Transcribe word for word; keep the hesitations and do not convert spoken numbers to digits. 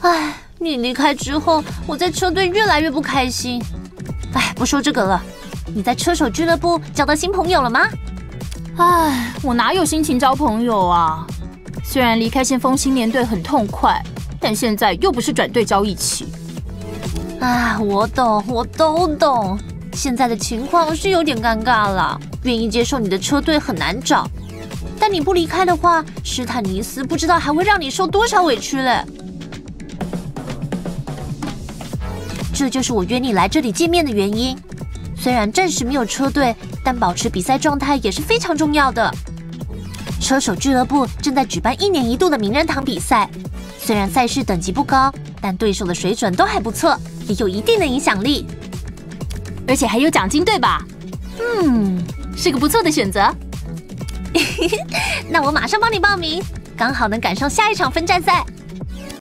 唉，你离开之后，我在车队越来越不开心。唉，不说这个了，你在车手俱乐部交到新朋友了吗？ 唉，我哪有心情交朋友啊？虽然离开先锋青年队很痛快，但现在又不是转队交易期。 啊，我懂，我都懂。现在的情况是有点尴尬了，愿意接受你的车队很难找。但你不离开的话，斯坦尼斯不知道还会让你受多少委屈嘞。这就是我约你来这里见面的原因。虽然暂时没有车队，但保持比赛状态也是非常重要的。车手俱乐部正在举办一年一度的名人堂比赛，虽然赛事等级不高，但对手的水准都还不错，也有一定的影响力， 而且还有奖金，对吧？嗯，是个不错的选择。 那我马上帮你报名，刚好能赶上下一场分站赛。